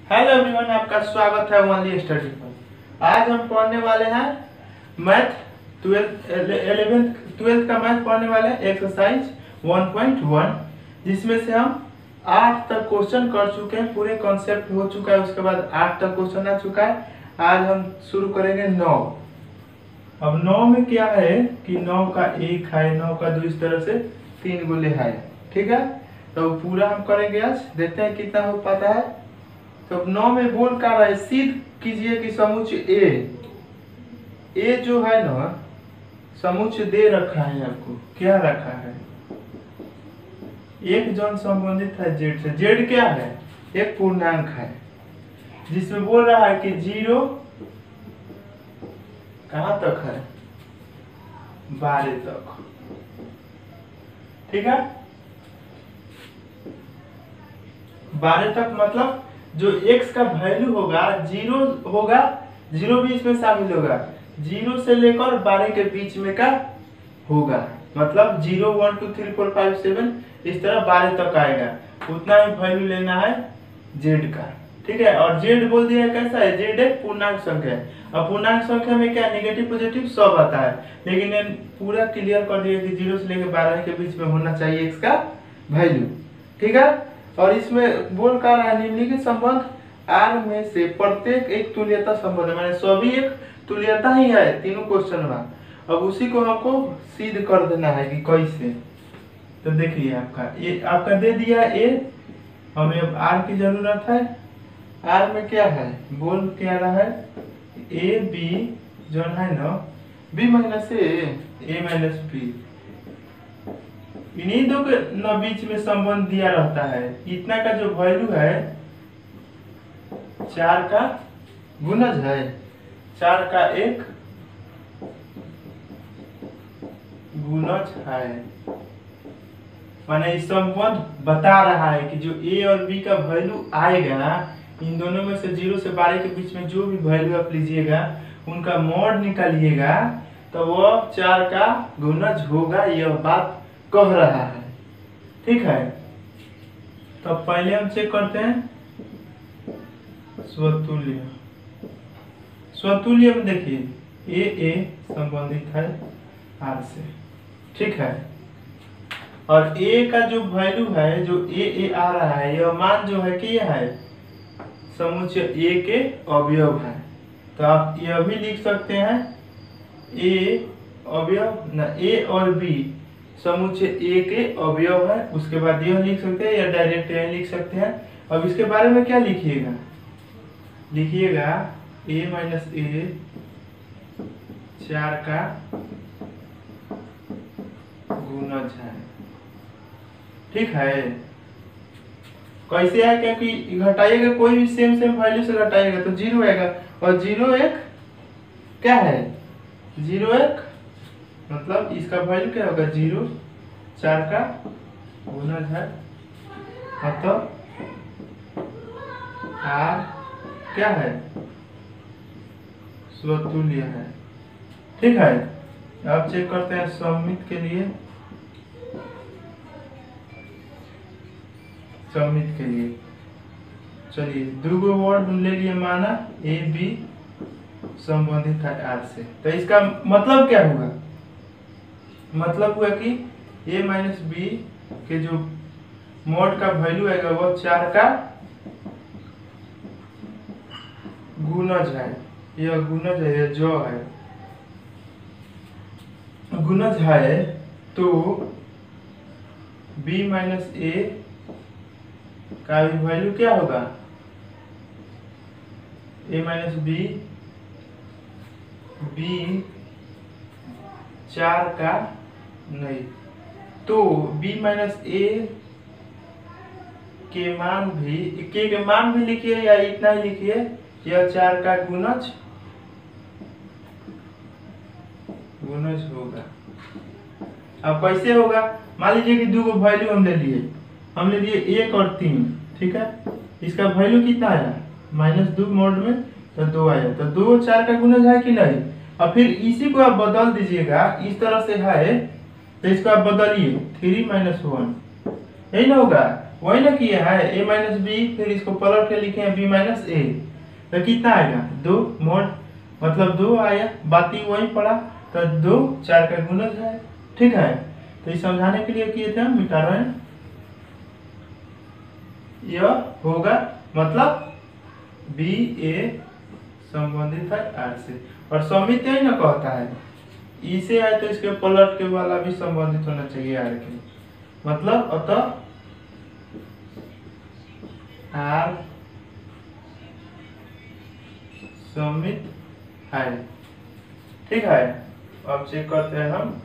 Hello everyone, आपका स्वागत है ओनली स्टडी पर। आज हम पढ़ने वाले हैं मैथ 12th का मैथ पढ़ने वाले हैं एक्सरसाइज 1.1, जिसमें से हम 8 तक क्वेश्चन कर चुके हैं। पूरे कॉन्सेप्ट हो चुका है, उसके बाद 8 तक क्वेश्चन आ चुका है। आज हम शुरू करेंगे 9। अब 9 में क्या है कि 9 का 1 है, 9 का 2, इस तरह से 3 गुले है। ठीक है, तो पूरा हम करेंगे आज, देखते हैं कितना हो पाता है। तो 9 में बोल का रहा है, सिद्ध कीजिए कि समुच्चय ए जो है ना, समुच्चय दे रखा है। आपको क्या रखा है? एक जन संबंधित है जेड से। जेड क्या है? एक पूर्णांक है, जिसमें बोल रहा है कि 0 कहां तक है? 12 तक। ठीक है, 12 तक मतलब जो x का वैल्यू होगा 0 होगा, 0 भी इसमें शामिल होगा। 0 से लेकर 12 के बीच में का होगा, मतलब 0 1 2 3 4 5 7 इस तरह 12 तक आएगा। उतना ही वैल्यू लेना है z का। ठीक है, और z बोल दिया कैसा है? z एक पूर्णांक संख्या है। अब पूर्णांक संख्या में क्या नेगेटिव पॉजिटिव सब आता है, लेकिन ये पूरा क्लियर कर दिया कि 0 से लेकर 12 के बीच में होना चाहिए x का वैल्यू। ठीक है, और इसमें बोल कर रहा है निम्नलिखित संबंध R में से प्रत्येक एक तुल्यता संबंध है, माने सभी एक तुल्यता ही है तीनों क्वेश्चन में। अब उसी को हमको सिद्ध कर देना है कि कैसे। तो देखिए, आपका दे दिया A, हमें अब R की जरूरत है। R में क्या है? बोल क्या रहा है? A B जो है ना, B minus A minus B, इन्हीं दो के न बीच में संबंध दिया रहता है। इतना का जो वैल्यू है 4 का गुणज है, 4 का 1 गुणज है। माने इस संबंध बता रहा है कि जो A और B का वैल्यू आएगा, इन दोनों में से 0 से 12 के बीच में जो भी वैल्यू आप लीजिएगा उनका मोड निकालिएगा तो वो 4 का गुणज होगा, यह बात कह रहा है। ठीक है, तो पहले हम चेक करते हैं स्वतुल्य। स्वतुल्य में देखिए ए संबंधित है आर से। ठीक है, और ए का जो वैल्यू है, जो ए आ रहा है, यह मान जो है कि यह है समुच्चय ए के अवयव है। तो आप यह भी लिख सकते हैं ए अवयव ना, ए और बी समुच्चय ए के अवयव है। उसके बाद यह लिख सकते हैं या डायरेक्ट यह लिख सकते हैं। अब इसके बारे में क्या लिखिएगा? लिखिएगा a माइनस ए 4 का गुणज है। ठीक है, कैसे है? क्योंकि घटाइएगा कोई भी सेम वैल्यू से घटाइएगा तो 0 आएगा, और 0 1 क्या है? 0 1 मतलब इसका वैल्यू क्या होगा? 0 4 का गुणज है, मतलब R क्या है? स्वतुल्य है। ठीक है, अब चेक करते हैं सममित के लिए। सममित के लिए चलिए दो वर्ड ले लिए, माना ए बी संबंधित है R से। तो इसका मतलब क्या होगा? मतलब हुआ कि a माइनस बी के जो मोड का वैल्यू आएगा वो 4 का गुणज है। यह गुणज है, यह जो है गुणज है, तो b माइनस ए का भी वैल्यू क्या होगा? a माइनस बी 4 का नहीं, तो b माइनस ए के मान भी लिखिए या इतना ही लिखिए, यह 4 का गुणज होगा। अब कैसे होगा? मान लीजिए कि दो वैल्यू हम ले लिए 1 और 3। ठीक है, इसका वैल्यू कितना आया? -2 मोड में तो 2 आया, तो 2 4 का गुणज है कि नहीं? और फिर इसी को आप बदल दीजिएगा, इस तरह से है तो इसको आप बदलिए 3 - 1, यही ना होगा? वही ना किया है, a माइनस बी, फिर इसको पलट के लिखे हैं b माइनस ए, तो कितना आएगा 2 मोड, मतलब 2 आया, बाती वही पड़ा, तो 2 4 का गुणज है। ठीक है, तो ये समझाने के लिए किए थे हम, मिटा रहे हैं। यह होगा मतलब बी ए संबंधित है आर से, और समित यही ना कहता है, ई से आए तो इसके पलट के वाला भी संबंधित होना चाहिए आर के, मतलब अतः आर समित है। ठीक है, अब चेक करते हैं हम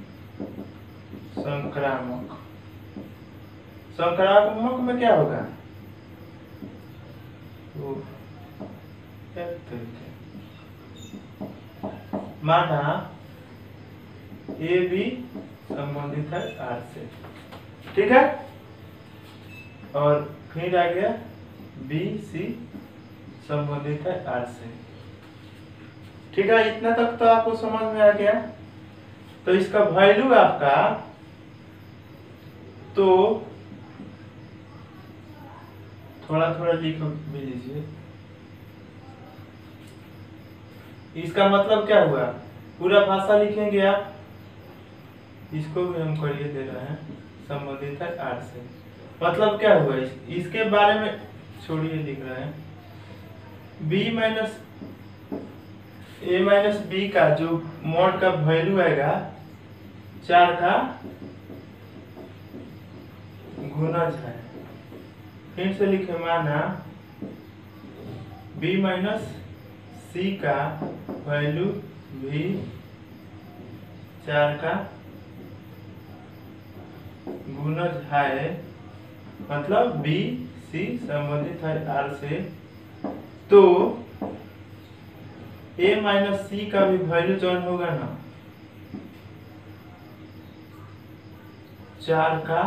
संक्रामक। संक्रामक में क्या होगा, तो माना ए बी संबंधित है आर से, ठीक है, और फिर आ गया बी सी संबंधित है आर से। ठीक है, इतना तक तो आपको समझ में आ गया। तो इसका वैल्यू आपका, तो थोड़ा थोड़ा लिख भी लीजिए। इसका मतलब क्या हुआ, पूरा भाषा लिखेंगे आप, इसको भी हम करिए दे रहे हैं, संबंधित है आर से, मतलब क्या हुआ, इसके बारे में छोड़िए लिख रहे हैं, b minus A minus B का जो मॉड का वैल्यू आएगा 4 का गुणज है। फिर से लिखे, माना b माइनस सी का वैल्यू भी 4 का गुणज है, मतलब बी सी संबंधित है आर से, तो ए माइनस सी का भी वैल्यू जो होगा ना 4 का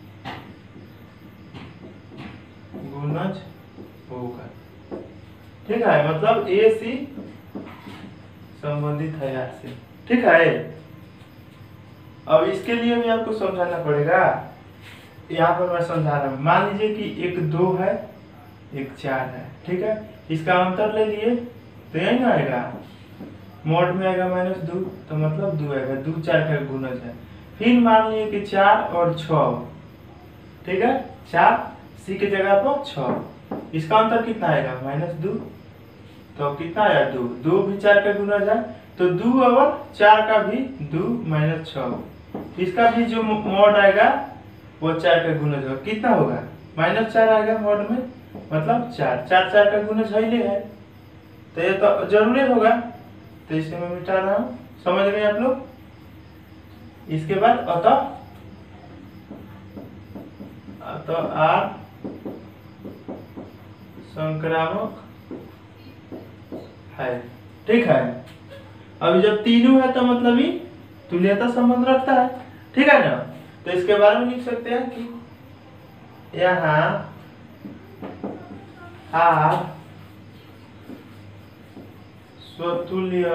गुणज होगा। ठीक है, मतलब ए सी संबंधित है आर से। ठीक है, अब इसके लिए भी आपको समझाना पड़ेगा, यहाँ पर मैं समझा रहा हूँ। मान लीजिए कि एक 2 है, एक 4 है, ठीक है, इसका अंतर ले लिए तो यही ना आएगा, मोड में आएगा -2, तो मतलब 2 आएगा, 2 4 का गुणज है। फिर मान लिए कि 4 और 6, ठीक है, 4 सी के जगह पर 6, इसका अंतर कितना आएगा -2, तो कितना आया 2, 2 भी 4 का गुणज है, तो 2 और 4 का भी 2 - 6, इसका भी जो मोड आएगा वो 4 का गुणज होगा, कितना होगा -4 आएगा मोड में, मतलब 4 4 4 का गुणज है, तो ये तो जरूरी होगा, तो इसे मैं मिटा रहा हूँ। समझ गए आप लोग। इसके बाद अतः आर संक्रामक है। ठीक है, अभी जब तीनों है तो मतलब ही तुल्यता संबंध रखता है। ठीक है ना, तो इसके बारे में लिख सकते हैं कि यहाँ आर स्वतुल्य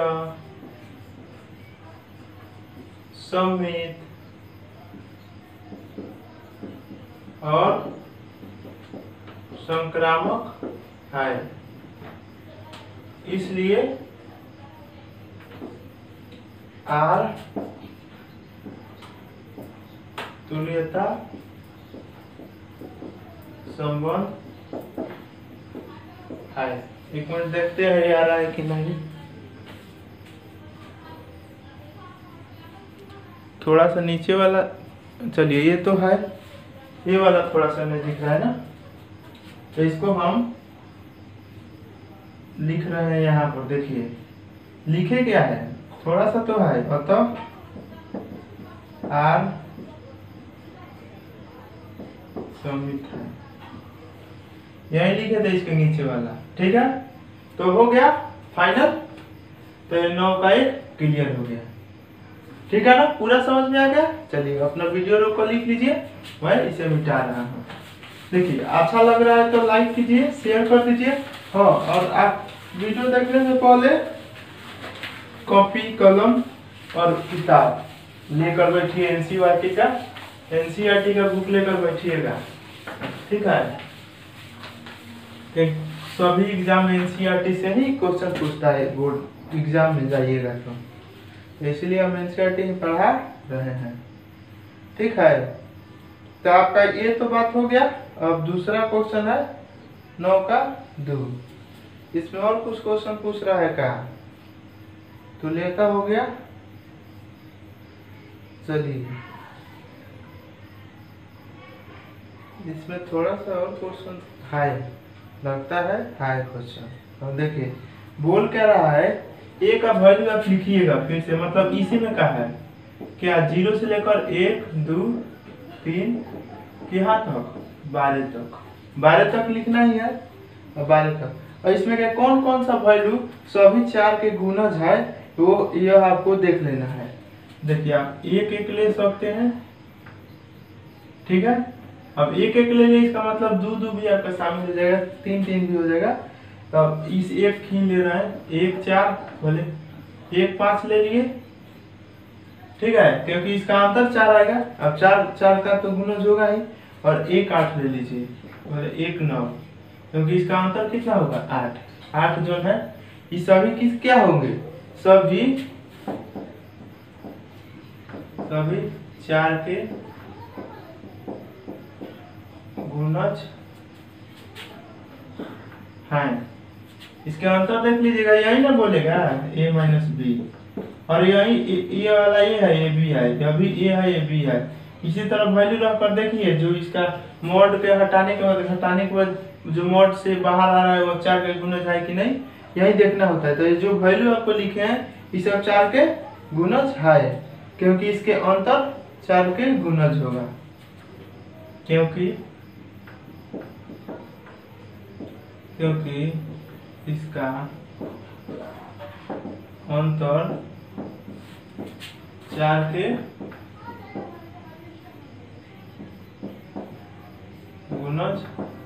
समित और संक्रामक है, इसलिए आर तुल्यता संबंध है। एक मिनट देखते हैं ये आ रहा है कि नहीं, थोड़ा सा नीचे वाला, चलिए ये तो है, ये वाला थोड़ा सा नहीं दिख रहा है ना, तो इसको हम लिख रहे हैं यहाँ पर। देखिए लिखे क्या है, थोड़ा सा तो है, अतः आर समित है, यही लिखे थे इसके नीचे वाला। ठीक है, तो हो गया फाइनल, तो 9 का 1 क्लियर हो गया। ठीक है ना, पूरा समझ में आ गया। चलिए अपना वीडियो को लिख लीजिए, मैं इसे मिटा रहा हूँ। देखिए अच्छा लग रहा है तो लाइक कीजिए, शेयर कर दीजिए। हाँ, और आप वीडियो देखने से पहले कॉपी कलम और किताब लेकर बैठिए, एनसीईआरटी का बुक लेकर बैठिएगा। ठीक है। एक सभी एग्जाम में एनसीईआरटी से ही क्वेश्चन पूछता है, बोर्ड एग्जाम में जाइएगा तो इसलिए हम एनसीईआरटी ही पढ़ा रहे हैं। ठीक है, तो आपका ये तो बात हो गया। अब दूसरा क्वेश्चन है 9 का 2। इसमें और कुछ क्वेश्चन पूछ रहा है क्या? तो लेखा हो गया। चलिए इसमें थोड़ा सा और क्वेश्चन हाई लगता है, हाई क्वेश्चन। और देखिए बोल क्या रहा है, ए का वैल्यू आप लिखिएगा फिर से, मतलब इसी में कहा है क्या 0 से लेकर 1 2 3 यहाँ तक 12 तक, 12 तक लिखना ही है और 12 तक। और इसमें क्या कौन कौन सा वैल्यू सभी 4 के गुणज है वो यह आपको देख लेना है। देखिए आप एक एक ले सकते हैं, ठीक है। अब एक एक ले लिए इसका मतलब दो दो भी आपका शामिल हो जाएगा, तीन तीन भी हो जाएगा। तो अब इस एक ही ले रहे हैं, 1 4 बोले 1 5 ले लिए, ठीक है, क्योंकि इसका अंतर 4 आएगा। अब 4 4 का तो गुणज होगा ही। और 1 8 ले लीजिए, बोले 1 9, क्योंकि इसका अंतर कितना होगा 8। 8 जो है ये सभी किस क्या होंगे, सभी 4 के गुणज हैं। इसके अंतर देख लीजिएगा, यही ना बोलेगा a माइनस बी, और यही ये वाला ये है, ये बी है, अभी ये है, ये बी है। इसी तरह वैल्यू रख कर देखिए, जो इसका मॉड के हटाने के बाद जो मॉड से बाहर आ रहा है वो 4 के गुणज है कि नहीं, यही देखना होता है। तो ये जो वैल्यू आपको लिखे हैं ये सब 4 के गुणज है, क्योंकि इसके अंतर 4 के गुणज होगा, क्योंकि इसका अंतर 4 के गुणज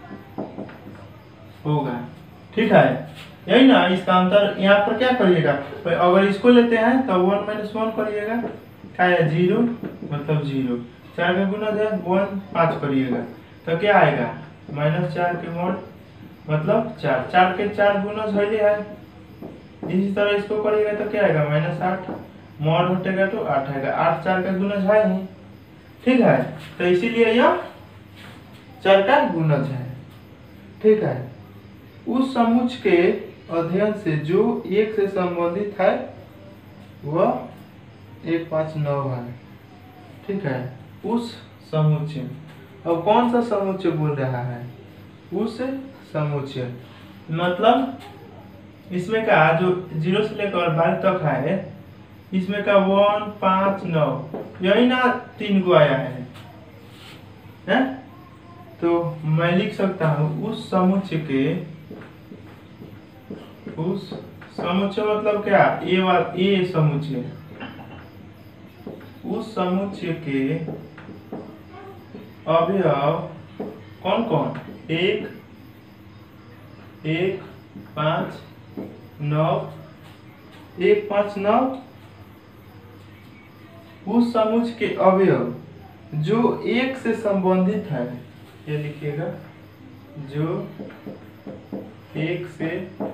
होगा, ठीक है। यही ना, इसका अंतर यहाँ पर क्या करिएगा, अगर इसको लेते हैं तो 1 - 1 करिएगा, क्या है 0 मतलब 0, 4 का गुणज है 1 5 करिएगा तो क्या आएगा -4 के मॉड मतलब 4, 4 के 4 गुणज है। इसी तरह इसको करिएगा तो क्या आएगा -8, मॉड हटेगा तो 8 आएगा, 8 4 का गुणज है ही, ठीक है। तो इसीलिए यह 4 का गुणज है, ठीक है। उस समुच्चय के अध्ययन से जो 1 से संबंधित है वह 1 5 9 है, ठीक है। उस समुच्चय, अब कौन सा समुच्चय बोल रहा है, उस समुच्चय मतलब इसमें का जो 0 से लेकर 12 तक है, इसमें का 1 5 9 यही ना 3 गो आया है? तो मैं लिख सकता हूँ उस समुच्चय मतलब क्या, ए समुच्चय, उस समुच्चय के अवयव कौन कौन, 1 1 5 9 1 5 9, उस समुच्चय के अवयव जो 1 से संबंधित है, ये लिखिएगा, जो 1 से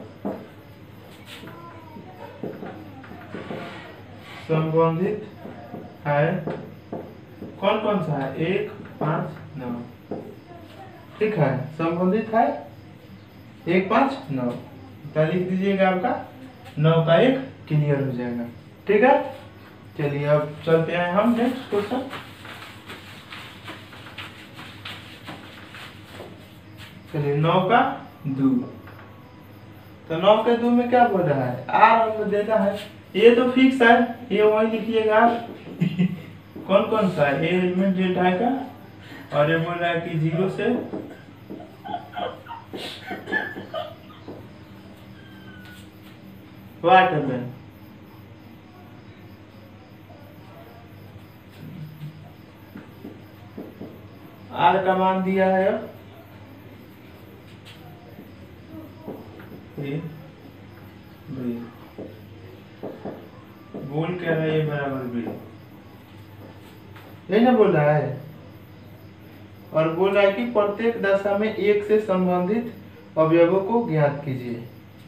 संबंधित है, कौन कौन सा है, 1 5 9, ठीक है, संबंधित है 1 5 9, तो लिख दीजिएगा, आपका 9 का 1 क्लियर हो जाएगा, ठीक है। चलिए अब चलते हैं हम नेक्स्ट क्वेश्चन। चलिए 9 का 2, तो 9 के 2 में क्या बोल रहा है, आर हमको देता है, ये तो फिक्स है, ये वही लिखिएगा आप। कौन कौन सा है, ए एलिमेंट डेल्टा है का, और ये बोल रहा है कि 0 से वाट है, आर का मान दिया है, अब बोल क्या रहा है, ये बराबर बी, यही ना बोल रहा है। और बोल रहा है कि प्रत्येक दशा में एक से संबंधित अवयवों को ज्ञात कीजिए।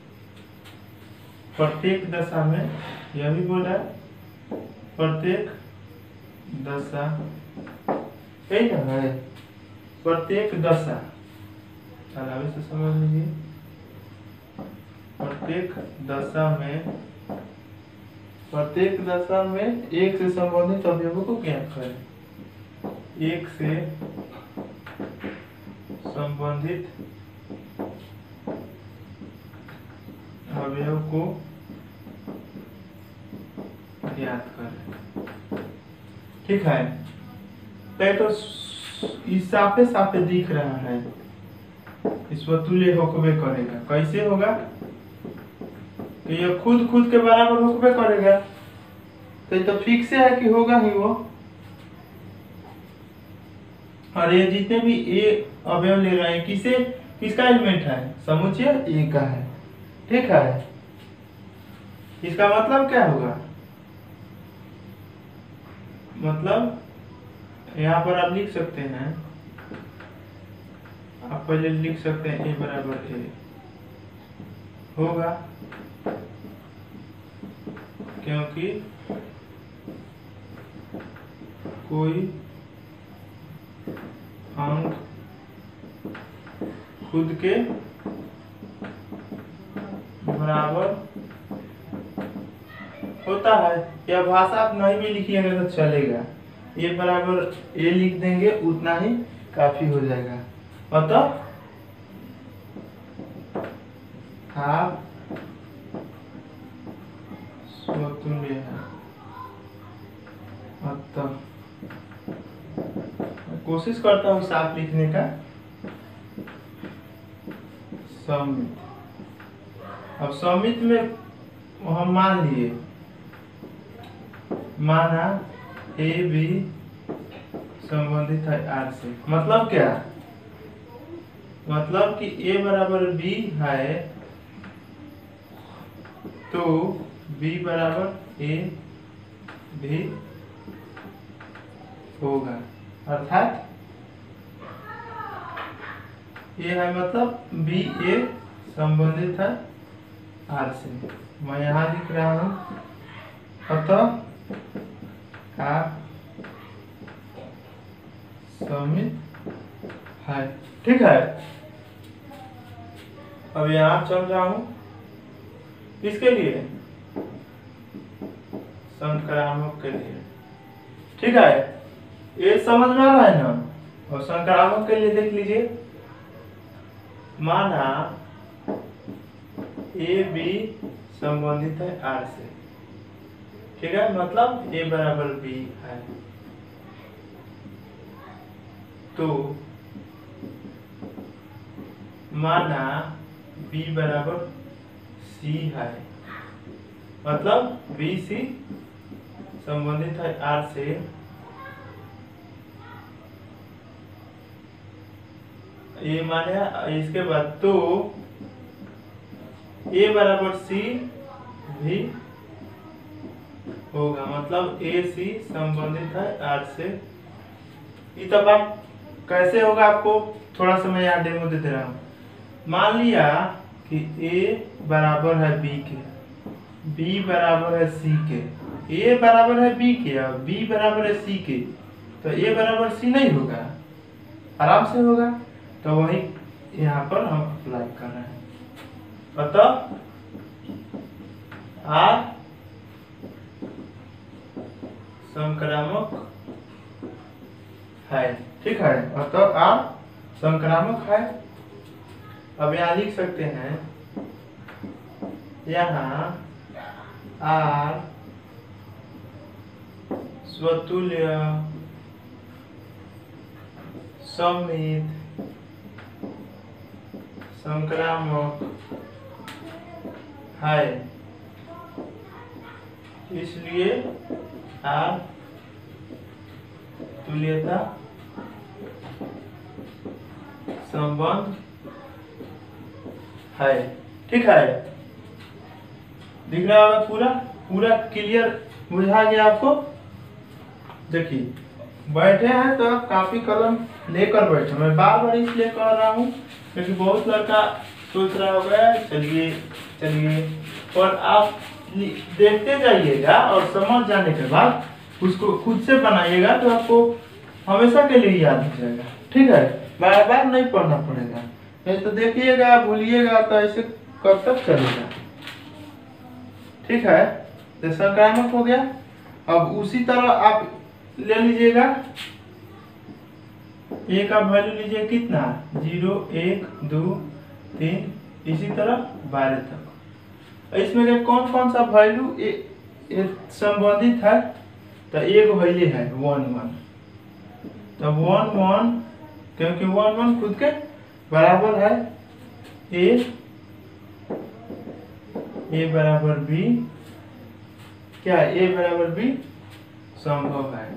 प्रत्येक दशा में, यह भी बोल रहा है प्रत्येक दशा, यही ना है, प्रत्येक दशा, अलावे से समझ लीजिए, प्रत्येक दशा में एक से संबंधित अवयवों को ज्ञात करें। एक से संबंधित अवयव को ज्ञात करें। ठीक है, तो इस साफे साफे दिख रहा है, इस तुल्य होकबे करेगा। कैसे होगा कि ये खुद खुद के बराबर होकबे करेगा, तो ये तो फिक्स है कि होगा ही वो। और ये जितने भी ए अवयव ले रहे हैं किसका एलिमेंट है, समुच्चय ए का है। ठीक है, इसका मतलब क्या होगा, मतलब यहाँ पर आप लिख सकते हैं, आप पहले लिख सकते हैं ए बराबर ए होगा, क्योंकि कोई अंक खुद के बराबर होता है। यह भाषा आप नहीं भी लिखिएगा तो चलेगा, ए बराबर ए लिख देंगे उतना ही काफी हो जाएगा। मतलब आप स्वतुल्य है, मतलब कोशिश करता हूँ साफ लिखने का। समित, अब समित में हम मान लिए, माना ए बी संबंधित है आर से, मतलब क्या, मतलब कि ए बराबर बी है तो बी बराबर ए भी होगा, अर्थात ये है, मतलब बी ए संबंधित है आर से। मैं यहाँ लिख रहा हूँ, अतः आप समित है। ठीक है, अब यहाँ चल रहा हूँ इसके लिए, संक्रामक के लिए। ठीक है, ये समझ में आ रहा है ना। और संक्रामक के लिए देख लीजिए, माना ए बी संबंधित है आर से। ठीक है, मतलब ए बराबर बी है तो माना बी बराबर सी है, मतलब बी सी संबंधित है आर से। ये माने इसके बाद तो ए बराबर सी भी होगा, मतलब ए सी संबंधित है आर से। ये तब आप कैसे होगा, आपको थोड़ा सा मैं यहाँ डेमो दे रहा हूँ। मान लिया कि ए बराबर है बी के, बी बराबर है सी के, ए बराबर है बी के और बी बराबर है सी के, तो ए बराबर सी नहीं होगा, आराम से होगा। तो वही यहाँ पर हम अप्लाई कर रहे हैं। अतः आर संक्रामक है। ठीक है, अतः आर संक्रामक है। अब यहाँ लिख सकते हैं, यहाँ आर स्वतुल्य समित संक्रामक है, इसलिए आर तुल्यता संबंध है। ठीक है, दिख रहा होगा, पूरा क्लियर बुझा गया आपको। देखिए बैठे हैं तो आप काफी कलम लेकर बैठो। मैं बार बार इसलिए कह रहा हूँ क्योंकि बहुत लड़का सोच रहा होगा चलिए चलिए, और आप देखते जाइएगा और समझ जाने के बाद उसको खुद से बनाइएगा तो आपको हमेशा के लिए याद हो जाएगा। ठीक है, बार बार नहीं पढ़ना पड़ेगा, नहीं तो देखिएगा भूलिएगा तो ऐसे कब तक चलेगा। ठीक है, तो संक्रामक हो गया। अब उसी तरह आप ले लीजिएगा, ए का वैल्यू लीजिए कितना 0 1 2 3, इसी तरह 12 तक। इसमें कौन कौन सा वैल्यू संबंधित है, तो एक वैल्यू है 1 1, तो 1 1 क्योंकि 1 1 खुद के बराबर है ए बराबर बी, क्या ए बराबर बी संभव है,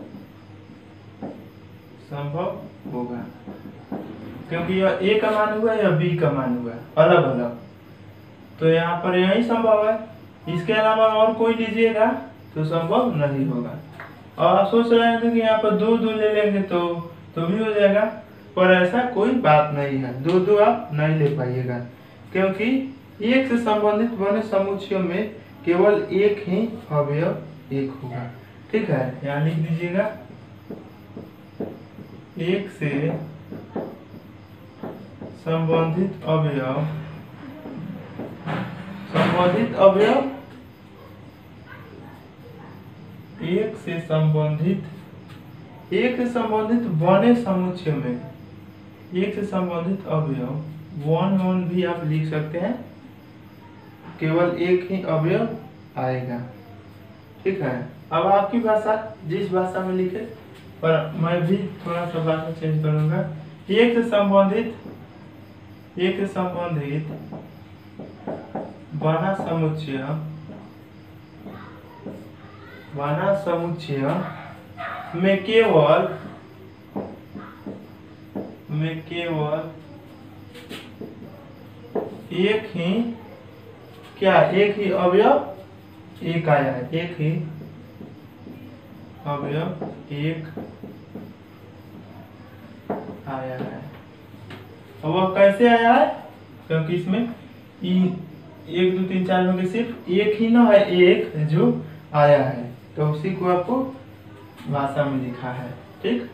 संभव होगा क्योंकि यह ए का मान हुआ या बी का मान हुआ अलग अलग, तो यहाँ पर यही संभव है। इसके अलावा और कोई लीजिएगा तो संभव नहीं होगा। और आप सोच रहे हैं कि यहाँ पर 2 2 ले लेंगे तो भी हो जाएगा, पर ऐसा कोई बात नहीं है। 2 2 आप नहीं ले पाइएगा क्योंकि एक से संबंधित बने समुच्चयों में केवल एक ही अवयव एक होगा। ठीक है, यहाँ लिख दीजिएगा एक से संबंधित अवयव, संबंधित अवयव एक से संबंधित बने समुच्चय में, एक से संबंधित अवयव 1 1 भी आप लिख सकते हैं, केवल एक ही अवयव आएगा। ठीक है, अब आपकी भाषा जिस भाषा में लिखे, पर मैं भी थोड़ा सा भाषा चेंज करूंगा। एक से संबंधित बना समुच्चय में केवल एक ही, क्या एक ही अवयव एक आया है, एक ही अवयव एक आया है। वह कैसे आया है, क्योंकि इसमें 1 2 3 4 में सिर्फ एक ही ना है, एक जो आया है, तो उसी को आपको भाषा में लिखा है। ठीक,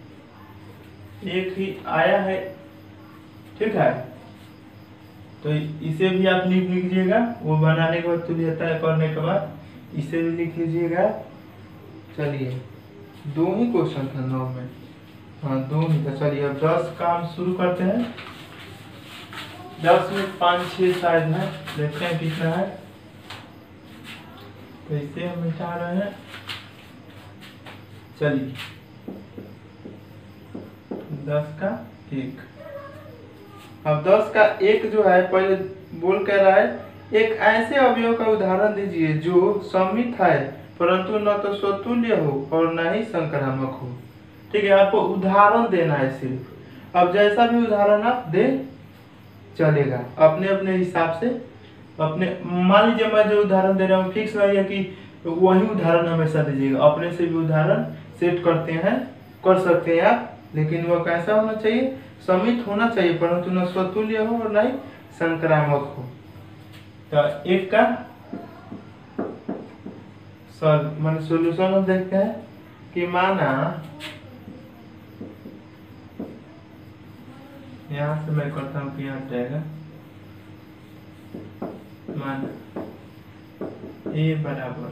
एक ही आया है। ठीक है, तो इसे भी आप लिख लीजिएगा, वो बनाने के बाद तुल्यता है करने के बाद इसे भी लिख लीजिएगा। चलिए 2 ही क्वेश्चन था 9 में, हाँ 2 ही था। चलिए अब 10 काम शुरू करते हैं। 10 में 5 6 शायद है, देखते हैं कितना है। तो इसे हम मिटा रहे हैं। चलिए 10 का 1, अब 10 का 1 जो है पहले बोल कह रहा है एक ऐसे अवयव का उदाहरण दीजिए जो सममित है परंतु न तो स्वतुल्य हो और न ही संक्रामक हो। ठीक है, आपको उदाहरण देना है सिर्फ। अब जैसा भी उदाहरण आप दे चलेगा, अपने अपने हिसाब से। अपने मान लीजिए मैं जो उदाहरण दे रहा हूँ फिक्स नहीं है कि वही उदाहरण हमेशा दीजिएगा, अपने से भी उदाहरण सेट करते हैं, कर सकते हैं आप, लेकिन वह कैसा होना चाहिए, समित होना चाहिए परंतु न स्वतुल्य हो और न ही संक्रामक हो। तो एक का मान सोल्यूशन हम देखते हैं कि माना, यहाँ से मैं करता हूँ कि यहाँ जाएगा, माना ए बराबर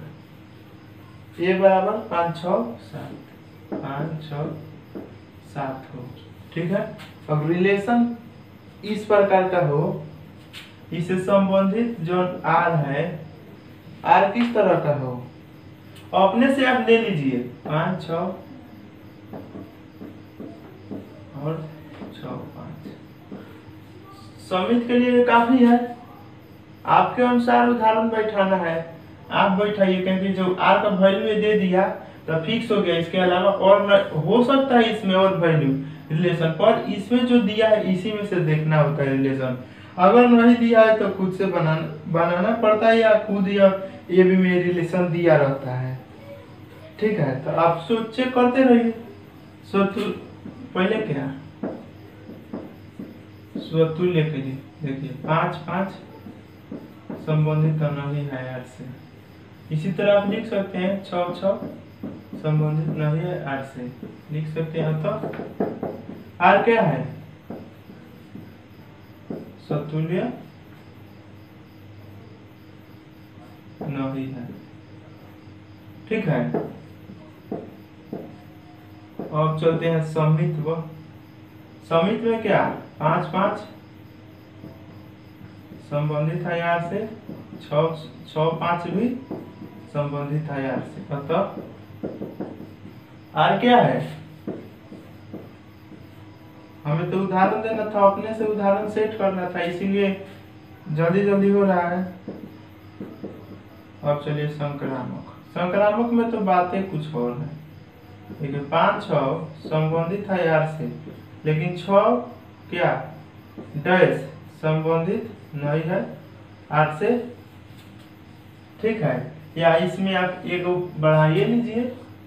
5 6 7, 5 6 7 हो। ठीक है, अब रिलेशन इस प्रकार का हो, इससे संबंधित जो आर है, आर किस तरह का हो, अपने से आप ले लीजिए 5 6 और 6 5। समित के लिए काफी है, आपके अनुसार उदाहरण बैठाना है, आप बैठाइए, क्योंकि जो आर का वैल्यू दे दिया तो फिक्स हो गया। इसके अलावा और न हो सकता है इसमें और वैल्यू रिलेशन, पर इसमें जो दिया है इसी में से देखना होता है रिलेशन। अगर नहीं दिया है तो खुद से बनाना पड़ता है, या खुद या ये भी में रिलेशन दिया रहता है। ठीक है, तो आप चेक करते रहिए। पहले क्या स्वतुल्य के लिए देखिए 5 5 संबंधित नहीं है आर से। इसी तरह आप लिख सकते हैं 6 6 संबंधित नहीं है आर से, लिख सकते हैं। तो आर क्या है स्वतुल्य नहीं है, ठीक है। अब चलते हैं समित्व। समित्व में क्या 5 5 संबंधित है आर से, 6 6 5 भी संबंधित है आर से। अतः आर क्या है, हमें तो उदाहरण देना था, अपने से उदाहरण सेट करना था, इसीलिए जल्दी जल्दी हो रहा है। अब चलिए संक्रामक। संक्रामक में तो बातें कुछ और है। देखिए 5 6 संबंधित है आर से, लेकिन 6 क्या डैश संबंधित नहीं है आर से, ठीक है। या इसमें आप एक बढ़ाइए लीजिए,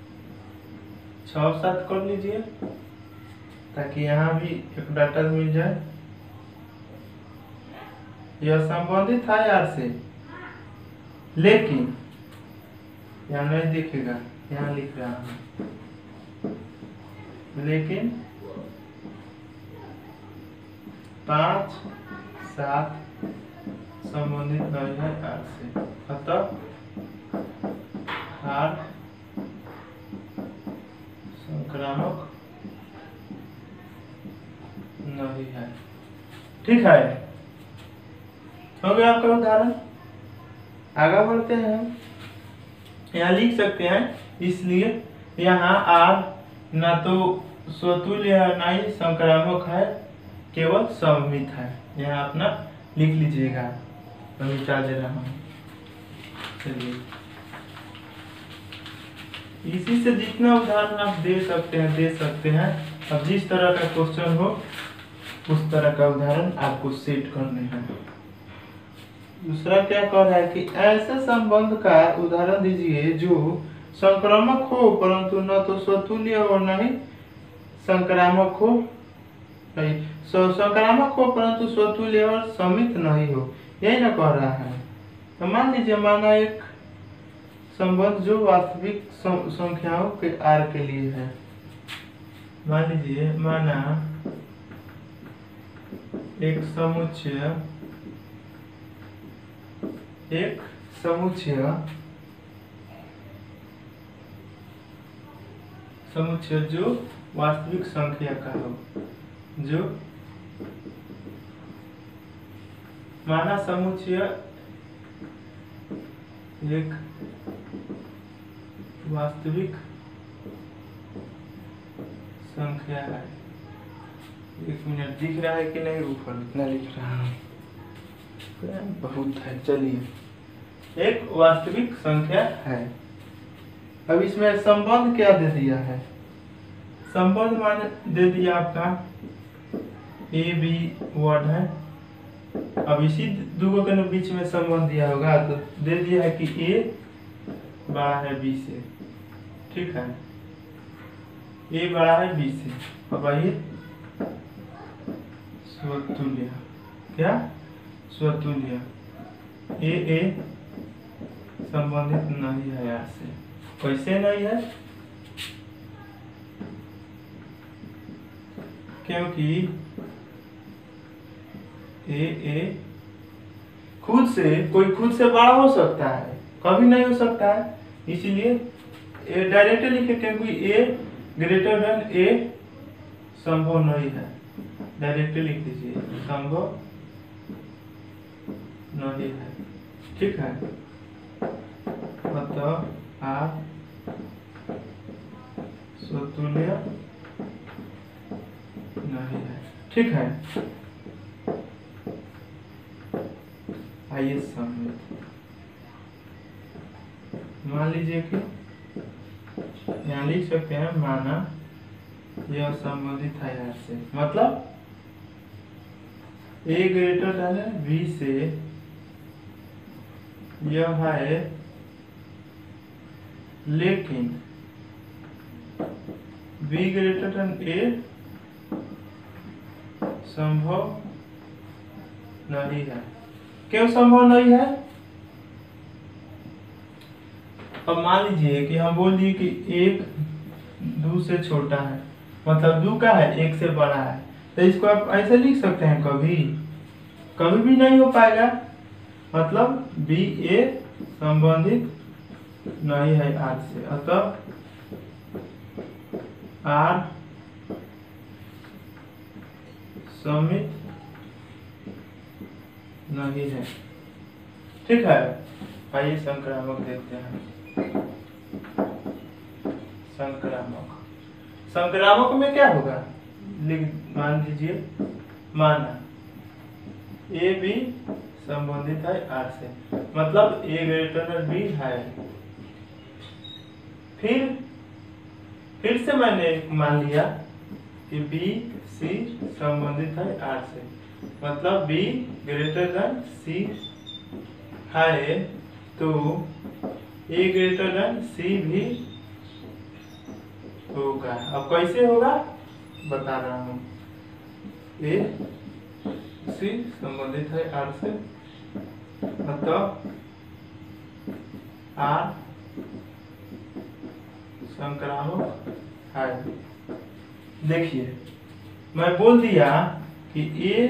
6 7 कर लीजिए, ताकि यहाँ भी एक डाटा मिल जाए। यह संबंधित है आर से, लेकिन यहाँ नहीं दिखेगा, यहाँ लिख रहा हूँ, लेकिन 5 7 संबंधित नहीं है आर से। अतः आर संक्रामक नहीं है, ठीक है। हो गया आपका उदाहरण। आगे बढ़ते हैं। यहाँ लिख सकते हैं, इसलिए यहाँ आर ना तो स्वतुल्य है ना ही संक्रामक है, केवल सममित है। यहाँ अपना लिख लीजिएगा, मैं मिटा दे रहा हूँ। चलिए इसी से जितना उदाहरण आप दे सकते हैं। अब जिस तरह का क्वेश्चन हो उस तरह का उदाहरण आपको सेट करने हैं। दूसरा क्या कह रहा है कि ऐसे संबंध का उदाहरण दीजिए जो संक्रामक हो परंतु न तो स्वतुल्य और न ही संक्रामक हो, संक्रामक हो परंतु स्वतुल्य और समित नहीं हो, यही ना कह रहा है। तो मान लीजिए, माना एक संबंध जो वास्तविक संख्याओं के आर के लिए है। मान लीजिए, माना एक समुच्चय जो वास्तविक संख्या का हो, जो माना समुच्चय एक वास्तविक संख्या है। 1 मिनट, दिख रहा है कि नहीं? ऊपर इतना लिख रहा हूँ, बहुत है। चलिए, एक वास्तविक संख्या है। अब इसमें संबंध क्या दे दिया है? संबंध मान दे दिया आपका ए बी वर्ड है। अब इसी दो के बीच में संबंध दिया होगा, तो दे दिया है कि ए बड़ा है बी से, ठीक है। ए बड़ा है बी से। अब आइए स्वतुल्य, क्या स्वतुल्य ए संबंधित नहीं है यहाँ से। कैसे नहीं है? क्योंकि ए खुद से बड़ा हो सकता है, कभी नहीं हो सकता है, इसीलिए ए डायरेक्टली लिखे, क्योंकि ए ग्रेटर देन ए संभव नहीं है। डायरेक्टली लिख दीजिए, संभव नहीं है, ठीक है। अतः आप स्वतुल्य नहीं है, ठीक है। आइए समित। मान लीजिए कि यहाँ लिख सकते हैं, माना यह संबंधित है यहाँ से, मतलब ए ग्रेटर देन बी से यह है, लेकिन बी ग्रेटर देन ए संभव नहीं है। क्यों संभव नहीं है? अब मान लीजिए कि हम बोल दिए कि एक 2 से छोटा है, मतलब 2 का है 1 से बड़ा है, तो इसको आप ऐसे लिख सकते हैं, कभी कभी भी नहीं हो पाएगा। मतलब बी ए संबंधित नहीं है आर से, अतः आर समित नहीं है। ठीक है, आइए संक्रामक देखते हैं। संक्रामक में क्या होगा, मान लीजिए, माना ए बी संबंधित है आर से, मतलब ए ग्रेटर देन बी है। फिर से मैंने मान लिया कि बी सी संबंधित है आर से, मतलब बी ग्रेटर देन सी है, तो ए ग्रेटर देन सी भी होगा। अब कैसे होगा बता रहा हूं। ए सी संबंधित है आर से, मतलब आर संक्रामक है। देखिए मैं बोल दिया कि ए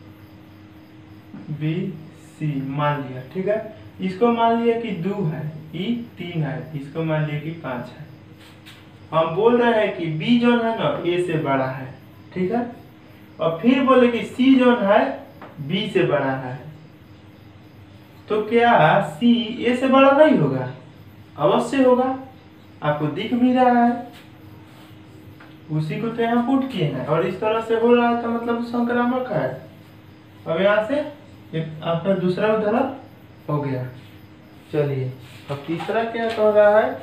बी सी मान लिया, ठीक है। इसको मान लिया कि 2 है, ई 3 है, इसको मान लिया कि 5 है। हम बोल रहे हैं कि बी जोन है ना ए से बड़ा है, ठीक है। और फिर बोले कि सी जोन है बी से बड़ा है, तो क्या सी ए से बड़ा नहीं होगा? अवश्य होगा, आपको दिख भी रहा है। उसी को तो यहाँ पुट किए हैं और इस तरह से हो रहा है, तो मतलब संक्रामक है। अब यहाँ से एक आपका दूसरा उदाहरण हो गया। चलिए अब तीसरा क्या कह रहा है,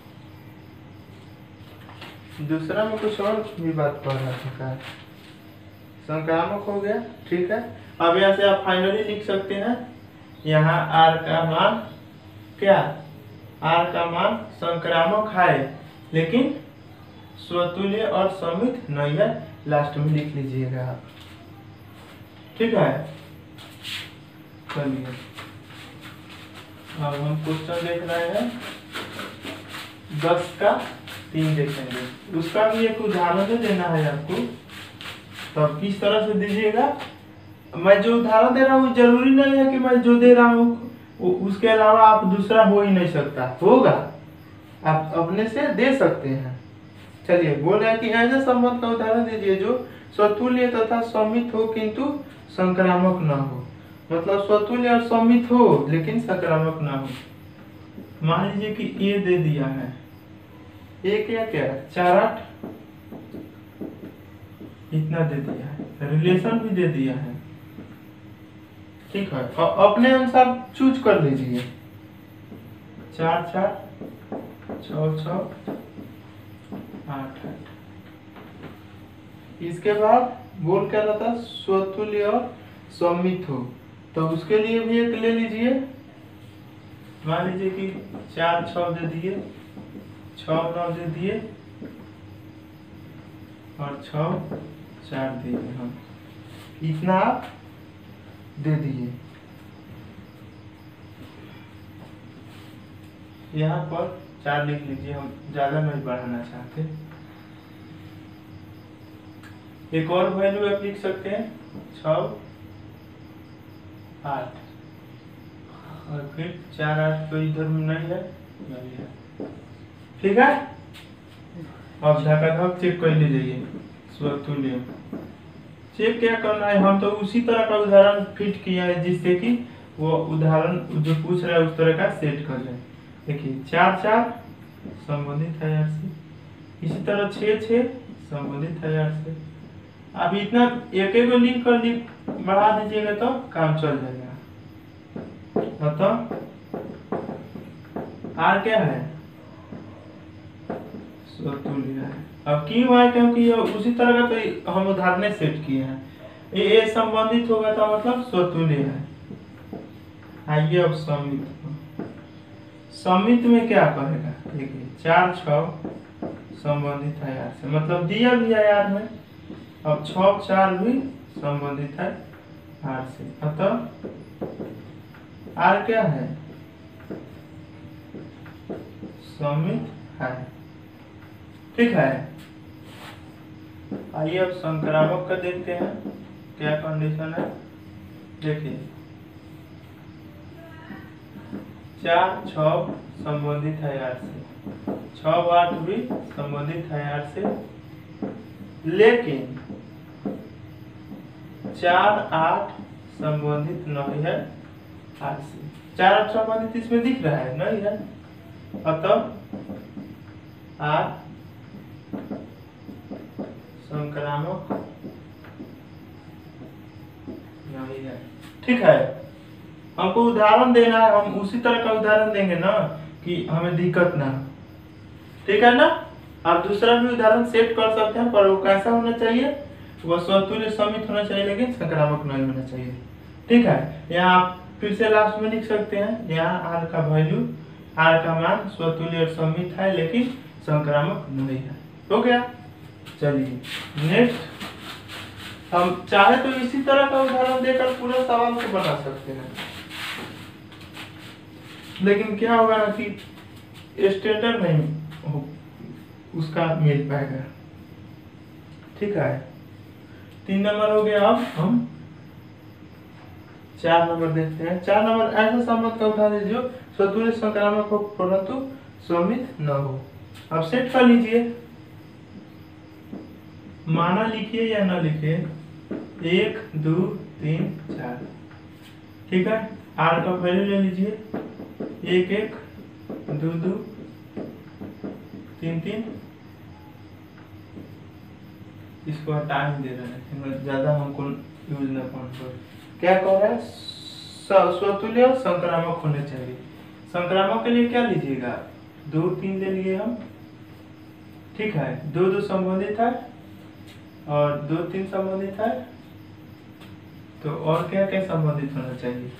दूसरा में कुछ और भी बात कर रहा है। संक्रामक हो गया, ठीक है। अब यहाँ से आप फाइनली लिख सकते हैं, यहाँ आर का मान क्या, आर का मान संक्रामक है लेकिन स्वतुल्य और समित नहीं है। लास्ट में लिख लीजिएगा आप, ठीक है। चलिए अब हम क्वेश्चन देख रहे हैं 10 का 3 देखेंगे। उसका भी एक उदाहरण दे देना है आपको, तो आप किस तरह से दीजिएगा। मैं जो उदाहरण दे रहा हूँ जरूरी नहीं है कि मैं जो दे रहा हूँ उसके अलावा आप दूसरा हो ही नहीं सकता, होगा, आप अपने से दे सकते हैं। चलिए बोल रहे हैं कि ऐसे संबंध का उदाहरण दीजिए जो स्वतुल्य तथा समित हो किंतु संक्रामक न हो। मतलब स्वतुल्य और समित हो लेकिन संक्रामक ना हो। मान लीजिए कि ए दे दिया है, ए क्या क्या 4 8 इतना दे दिया है, रिलेशन भी दे दिया है, ठीक है। और अपने अनुसार चूज कर लीजिए, 4 4 6 6 8 8। इसके बाद बोल क्या रहता है, स्वतुल्य और समित हो, तो उसके लिए भी एक ले लीजिए। मान लीजिए कि 4 6 दे दिए, 6 9 दे दिए और 6 4 दिए, हम इतना आप दे दिए। यहाँ पर 4 लिख लीजिए, हम ज्यादा नहीं बढ़ाना चाहते। एक और वैल्यू आप लिख सकते हैं 6 8 और फिर 4 8 तो इधर में नहीं है, ठीक है। अब धक चेक कर लीजिए स्वतुल्य। चेक क्या करना है, हम तो उसी तरह का उदाहरण फिट किया है जिससे कि वो उदाहरण जो पूछ रहा है उस तरह का सेट कर ले। देखिए 4 4 संबंधित है यार से, इसी तरह 6 6 संबंधित है यार से। अब इतना एक एक लिख कर बढ़ा दीजिएगा तो काम चल जाएगा। मतलब आर क्या है, स्वतुल्य है। अब क्यों है, क्योंकि ये उसी तरह का तो हम उदाहरण सेट किए हैं। ये संबंधित होगा तो मतलब स्वतुल्य है। आइए अब समित, समित में क्या करेगा, देखिए 4 6 संबंधित है यार से, मतलब दिया भी है यार में। अब 6 4 भी संबंधित है आर से। अतः आर क्या है? समित है। ठीक है। आइए अब संक्रामक का देखते हैं क्या कंडीशन है। देखिए 4, 6 संबंधित है आर से, 6, 8 भी संबंधित है आर से, लेकिन 4, 8 संबंधित नहीं है आर से। 4, 8 संबंधित इसमें दिख रहा है? नहीं है। अतः आर संक्रामक नहीं है। ठीक है। हमको उदाहरण देना है, हम उसी तरह का उदाहरण देंगे ना कि हमें दिक्कत ना। ठीक है ना? आप दूसरा भी उदाहरण सेट कर सकते हैं, पर वो कैसा होना चाहिए? वो स्वतुल्य समित होना चाहिए, लेकिन संक्रामक नहीं होना चाहिए। ठीक है। यहाँ आप फिर से लास्ट में लिख सकते हैं, यहाँ आर का वैल्यू, आर का मान स्वतुल्य और समित है, लेकिन संक्रामक नहीं है। हो गया। चलिए नेक्स्ट, हम चाहे तो इसी तरह का उदाहरण देकर पूरा सवाल को बना सकते हैं, लेकिन क्या होगा ना कि स्टैंडर्ड नहीं उसका मिल पाएगा। ठीक है। 3 नंबर हो गया। अब हम 4 नंबर देखते हैं। 4 नंबर, ऐसा संबंध का उदाहरण जो स्वतुल्य संक्रामक हो परंतु समित न हो। अब सेट कर लीजिए, माना लिखिए या न लिखिए, 1, 2, 3, 4। ठीक है। आर का वैल्यू ले लीजिए, 1, 1, 2, 2, 3, 3। इसको हटा ही दे रहे हैं, ज्यादा हमको यूज न करना। क्या कह रहा है? स्वतुल्य और संक्रामक होने चाहिए। संक्रामक के लिए क्या लीजिएगा? 2, 3 ले लिए हम। ठीक है। 2, 2 संबंधित है और 2, 3 संबंधित है, तो और क्या क्या संबंधित होना चाहिए?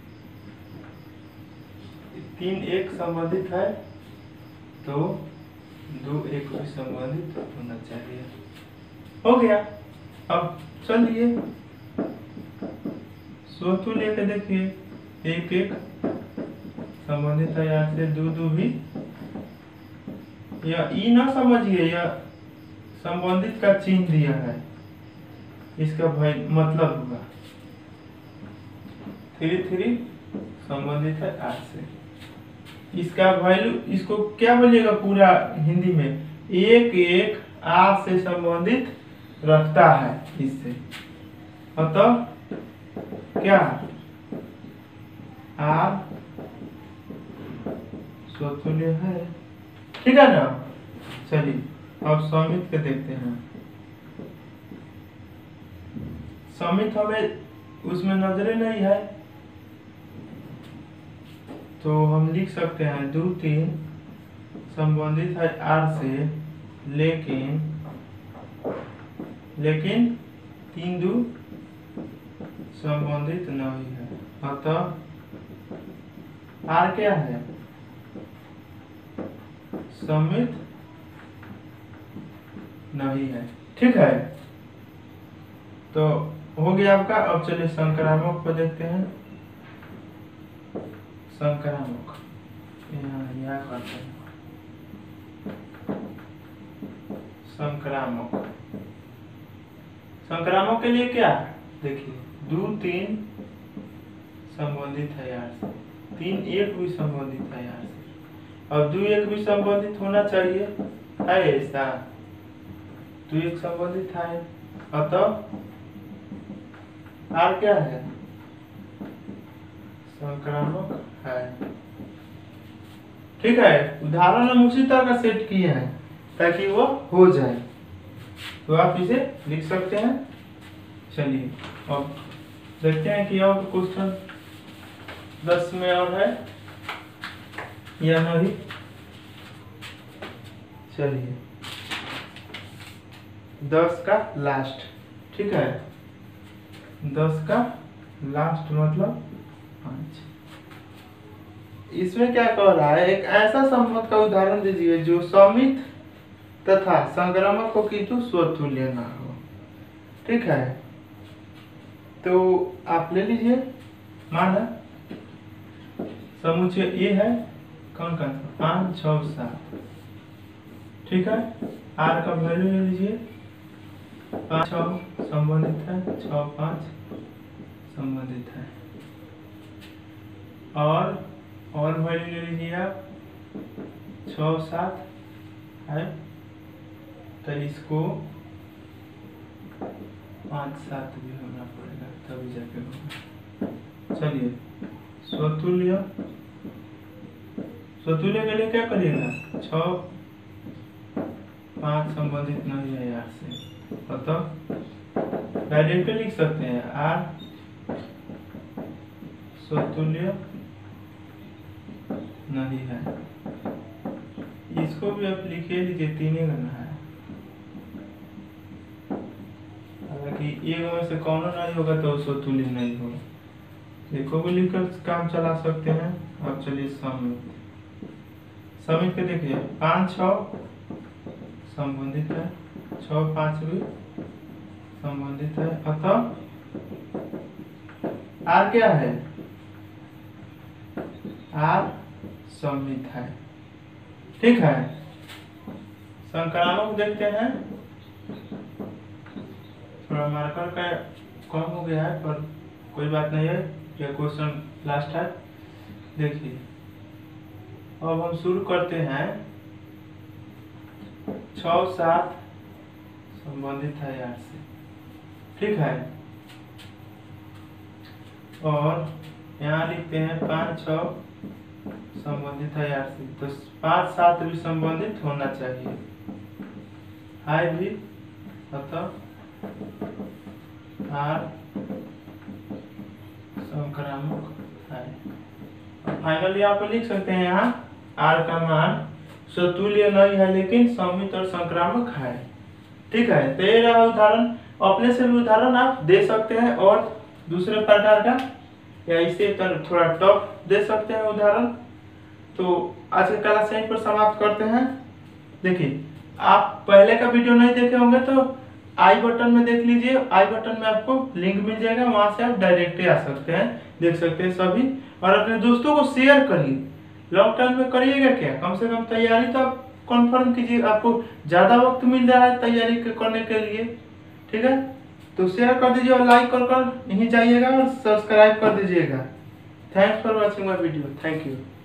3, 1 संबंधित है, तो 2, 1 भी संबंधित होना चाहिए। हो गया। अब चलिए स्वतुल्य के देखिए, 1, 1 संबंधित है यहाँ से, 2, 2 भी। या ई ना समझिए, या संबंधित का चिन्ह दिया है, इसका भाई मतलब होगा 3, 3 संबंधित है आर से। इसका वैल्यू, इसको क्या बोलिएगा पूरा हिंदी में? 1, 1 आर से संबंधित रखता है इससे। अतः क्या? आर स्वतुल्य है। ठीक है ना? चलिए अब समित के देखते हैं। समित हमें उसमें नजरे नहीं है, तो हम लिख सकते हैं 2, 3 संबंधित है आर से, लेकिन 3, 2 संबंधित नहीं है। अतः आर क्या है? समित नहीं है। ठीक है। तो हो गया आपका। अब चलिए संक्रामक को देखते हैं। संक्रामक यहाँ करते हैं। संक्रामक, संक्रामक के लिए क्या? देखिए 2, 3 संबंधित है यार से, 3, 1 भी संबंधित है यार से, और 2, 1 भी संबंधित होना चाहिए, है ऐसा? 2, 1 संबंधित है, अतः आर क्या है? संक्रामक है। ठीक है। उदाहरण हम उसी तरह का सेट किए हैं ताकि वो हो जाए, तो आप इसे लिख सकते हैं। चलिए अब देखते हैं कि और क्वेश्चन 10 में और है या नहीं। चलिए 10 का लास्ट। ठीक है। 10 का लास्ट मतलब 5। इसमें क्या कह रहा है? एक ऐसा संबंध का उदाहरण दीजिए जो समित तथा संक्रामक हो किंतु स्वतुल्य ना हो। ठीक है। तो आप ले लीजिए, माना समुच्चय ए है, कौन कौन सा 5 6 7, ठीक है। आर का वैल्यू ले लीजिए, 5 6 संबंधित है, 6 5 संबंधित है, और वैल्यू ले लीजिए आप 6 7 है, तो इसको 5 7 भी होना पड़ेगा तभी जाके होगा। चलिए स्वतुल्य के लिए क्या करिएगा, 6 5 संबंधित नहीं है यार से, मतलब डायरेक्ट लिख सकते हैं आर स्वतुल्य नहीं है, इसको भी आप लिखे लीजिए, 3 ही करना है, हालांकि एक में से कौन नहीं होगा तो स्वतुल्य नहीं होगा, देखो भी लिखकर काम चला सकते हैं। अब चलिए समित के देखिए 5 6 संबंधित है, 6 5 भी संबंधित है, अतः आर क्या है, आर समित है, ठीक है। संक्रामक देखते हैं, थोड़ा मार्कर का कम हो गया है पर कोई बात नहीं है, यह क्वेश्चन लास्ट है। देखिए अब हम शुरू करते हैं, 6 7 संबंधित है यार से, ठीक है, और यहाँ लिखते हैं 5 6 संबंधित है यार से, तो 5 7 भी संबंधित होना चाहिए, है भी, अतः आर संक्रामक है। फाइनली आप लिख सकते हैं यहाँ आर का मान स्वतुल्य नहीं है लेकिन समित और संक्रामक है, ठीक है। तो ये रहा उदाहरण, अपने से भी उदाहरण आप दे सकते हैं और दूसरे प्रकार का या इसे थोड़ा टफ दे सकते हैं उदाहरण। तो आज के क्लास यहीं पर समाप्त करते हैं। देखिए आप पहले का वीडियो नहीं देखे होंगे तो आई बटन में देख लीजिए, आई बटन में आपको लिंक मिल जाएगा, वहां से आप डायरेक्ट आ सकते हैं, देख सकते हैं सभी, और अपने दोस्तों को शेयर करिए। लॉकडाउन में करिएगा क्या, कम से कम तैयारी तो आप कन्फर्म कीजिए, आपको ज्यादा वक्त मिल रहा है तैयारी करने के लिए, ठीक है। तो शेयर कर दीजिए और लाइक कर यहीं जाइएगा और सब्सक्राइब कर दीजिएगा। Thanks for watching my video, thank you.